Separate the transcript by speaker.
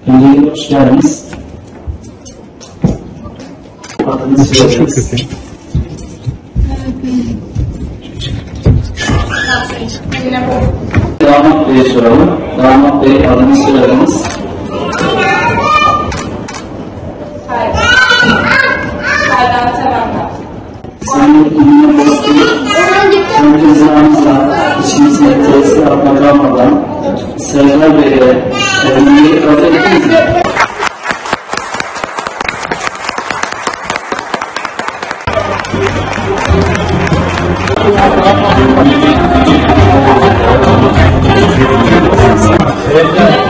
Speaker 1: Öncelikle hoş geldiniz. Adınızı söyleyiniz. Damat Bey'e soralım. Damat Bey, adınızı söyleyiniz. Sayın İmam Bey, son cezamızla içimizde tesir altına kalmadan Serdar Bey'e evliliği kabul ettiniz mi? Evet.